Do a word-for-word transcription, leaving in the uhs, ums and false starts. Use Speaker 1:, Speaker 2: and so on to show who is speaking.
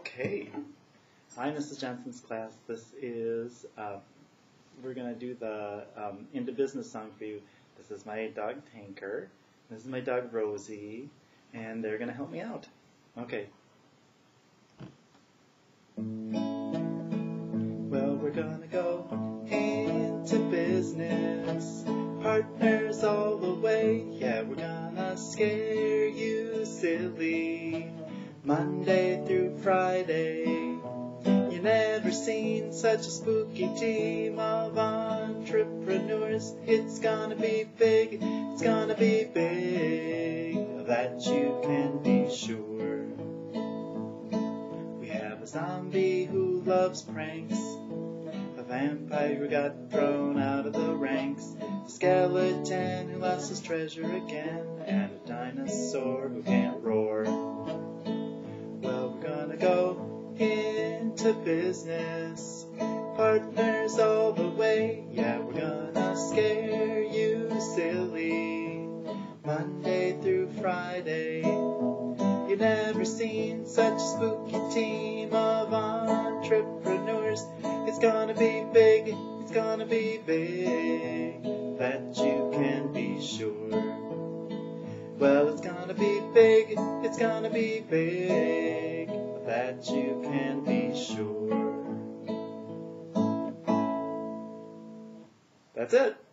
Speaker 1: Okay. Hi, Missus Johnson's class. This is, uh, we're going to do the um, Into Business song for you. This is my dog Tanker. This is my dog Rosie. And they're going to help me out. Okay. Well, we're going to go into business. Partners all the way. Yeah, we're going to scare you silly. Monday through Friday. You never seen such a spooky team of entrepreneurs. It's gonna be big, it's gonna be big, of that you can be sure. We have a zombie who loves pranks, a vampire who got thrown out of the ranks, a skeleton who lost his treasure again, and a dinosaur who can't roar. Well, we're gonna go into business, partners all the way. Yeah, we're gonna scare you silly, Monday through Friday. You never seen such a spooky team of entrepreneurs. It's gonna be big, it's gonna be big, that you can be sure. Well, it's gonna be big, it's gonna be big, that you can be sure. That's it.